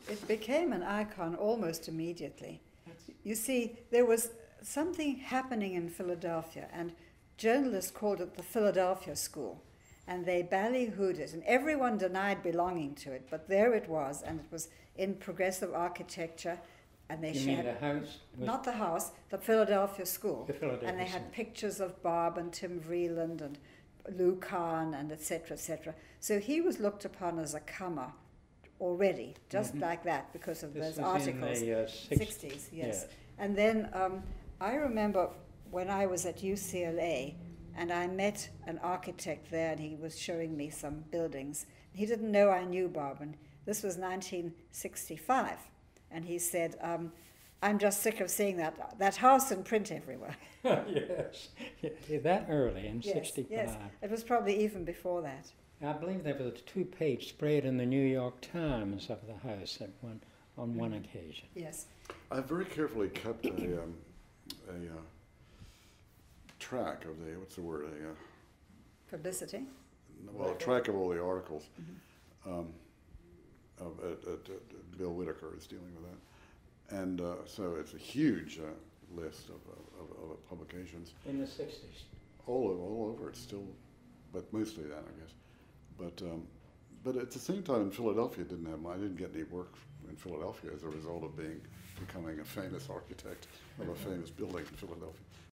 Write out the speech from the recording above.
It became an icon almost immediately. You see, there was something happening in Philadelphia, and journalists called it the Philadelphia School, and they ballyhooed it, and everyone denied belonging to it, but there it was, and it was in progressive architecture, and they You mean the house? not the house, the Philadelphia School. The Philadelphia and they School. had pictures of Bob and Tim Vreeland and Lou Kahn and etc., etc. So he was looked upon as a comer already, just like that, because of This those was articles. in the 60s, yes. And then I remember when I was at UCLA, and I met an architect there, and he was showing me some buildings. He didn't know I knew Bob, and this was 1965. And he said, I'm just sick of seeing that house in print everywhere. Yes, that early in Yes, 65. yes, it was probably even before that. I believe there was a 2-page spread in the New York Times of the house on one occasion. Yes. I very carefully kept a track of the, what's the word, Publicity. a track of all the articles. Bill Whitaker is dealing with that. And so it's a huge list of publications. In the 60s. All over, it's still, but mostly that, I guess. But at the same time, in Philadelphia, I didn't get any work in Philadelphia as a result of becoming a famous architect of a famous building in Philadelphia.